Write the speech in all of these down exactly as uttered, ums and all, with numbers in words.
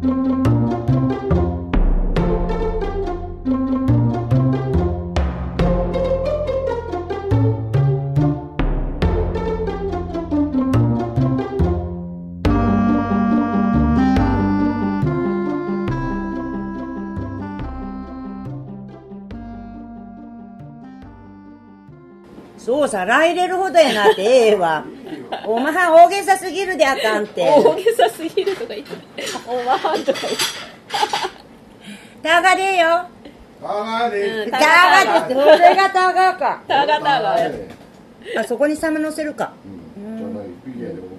そうさ、来れるほどやなってええわ。おまはん大げさすぎるであかんって。 大げさすぎるとか言って。おまはんとか言って。 たがでよ。 たがで。 たがで、それがたがか。 たがたが。 あ、そこにサメ乗せるか。 うん。じゃない、ピゲで大きいで。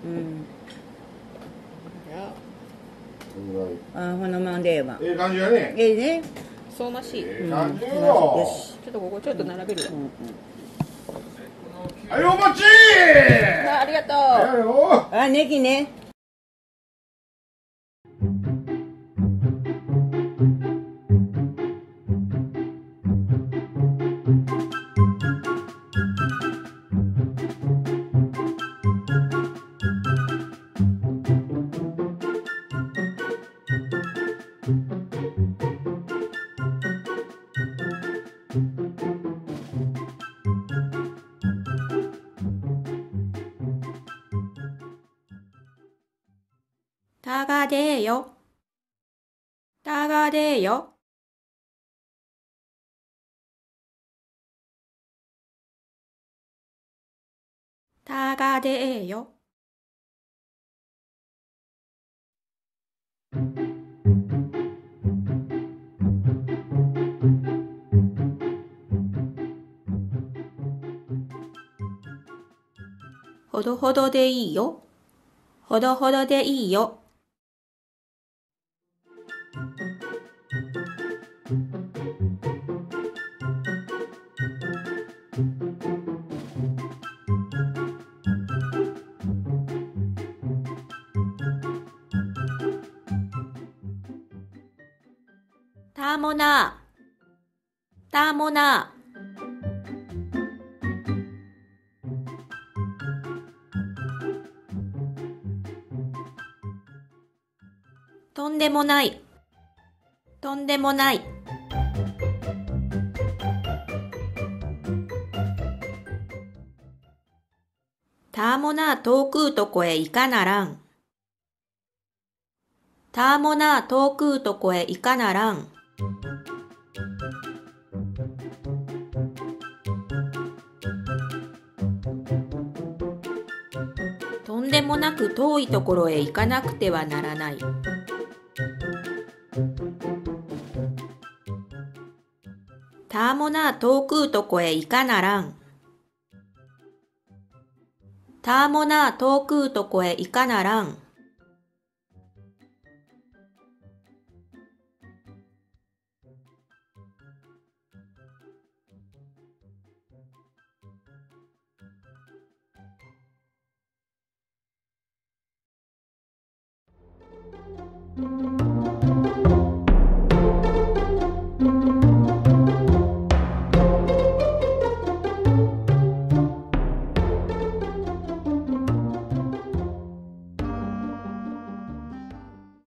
うん。あ、ほんのまんでええわ。 ええ感じやね。 ええね。 そうましい。 ええ感じよ。 よし。 ちょっとここちょっと並べるわ。 はい、お待ち。 あ、ありがとう。 はいよ。 あ、ネギね。 たがでよ。たがでよ。たがでよ。ほどほどでいいよ。ほどほどでいいよ。たもな。たもな。とんでもない。とんでもない。たもな遠くうとこへ行かならん。たもな遠くうとこへ行かならん。とんでもなく遠いところへ行かなくてはならない。たもな遠くうとこへ行かならん。たもな遠くうとこへ行かならん。